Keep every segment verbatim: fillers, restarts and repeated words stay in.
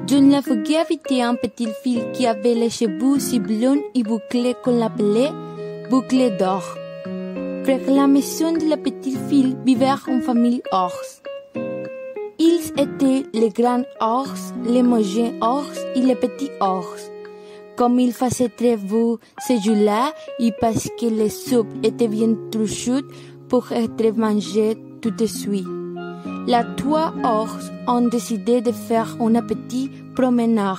John Lafoguet habitait un petit fil qui avait les cheveux si blonds et bouclés qu'on l'appelait boucle d'or. Près de la maison de la petite fille vivait une famille ours. Ils étaient les grands ours, les moyens ours et les petits ours. Comme il faisait très beau ce jour-là, et parce que les soupes étaient bien trop chaudes pour être mangées tout de suite, les trois ours ont décidé de faire une petite promenade.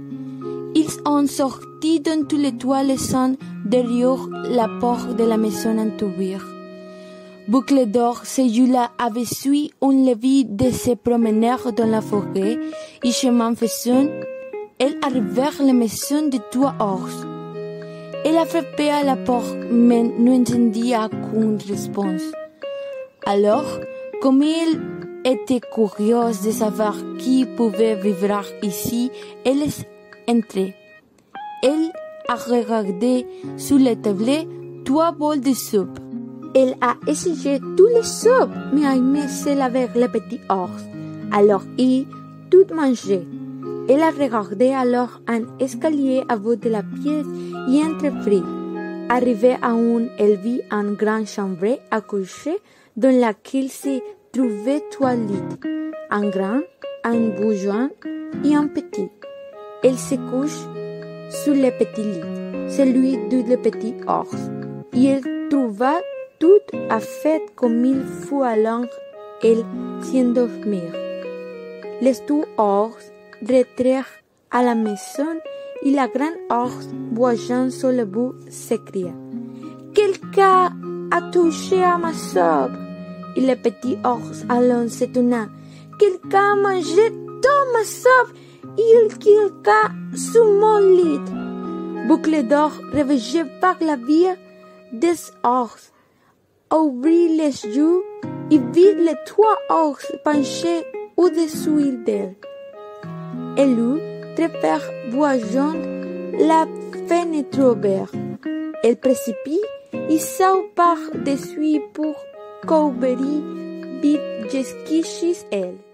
Ils ont sorti dans tous les toits laissant derrière la porte de la maison entrouverte. Boucle d'or, ce jour-là, avait suivi une levée de se promener dans la forêt et chemin faisant, elle arrivait à la maison de trois ours. Elle a frappé à la porte, mais n'entendit aucune réponse. Alors, comme elle était curieuse de savoir qui pouvait vivre ici, elle est entrée. Elle a regardé sous la table trois bols de soupe. Elle a essayé tous les soupes, mais a aimé celle avec le petit ours. Alors, il tout mangé. Elle a regardé alors un escalier à bout de la pièce et entrepris. Arrivée à un, elle vit une grande chambre à coucher dans laquelle se trouvaient trois lits, un grand, un bourgeois et un petit. Elle se couche sur le petit lit, celui du petit ours, et elle trouva tout à fait comme il faut alors elle s'endormir. Les deux ours rentrèrent à la maison et la grande ours, voyant sur le bout, s'écria: « Quelqu'un a touché à ma soupe! » Et le petit ours alors s'étonna: « Quelqu'un a mangé toute ma soupe et quelqu'un sous mon lit! » Boucle d'or, réveillée par la vie des ours, ouvrit les yeux et vit les trois ours penchés au-dessus d'elle. Elle eut très peur voyant la fenêtre ouverte. Elle précipite et saute par-dessus pour couvrir vite jusqu'ici elle.